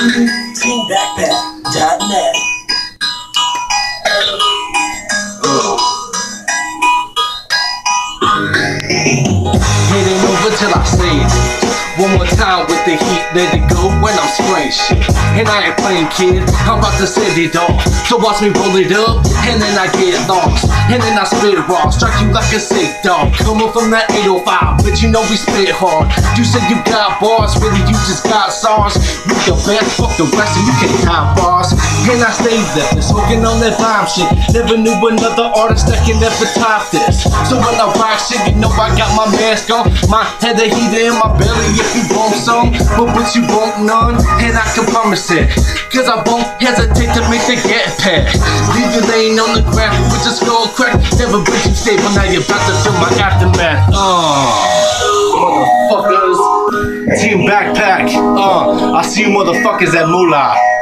TeamBackpack.net. Heading over till I say it. One more time with the heat, let it go when I'm spraying shit. And I ain't playing, kid, I'm about to set it off. So watch me roll it up, and then I get lost. And then I spit raw, strike you like a sick dog. Coming from that 805, but you know we spit hard. You said you got bars, really you just got SARS. You the best, fuck the rest, and you can't top bars. And I stay there, smoking on that bomb shit. Never knew another artist that can ever top this. So when I rock shit, you know I got my mask on. My head of heat in my belly if you want some, but you want none, and I can promise it. Cause I won't hesitate to make the get pack. Leave your lane on the ground with your skull crack. Never been too stable, now you're about to feel my aftermath. Motherfuckers. Team Backpack. I see you motherfuckers at Moolah.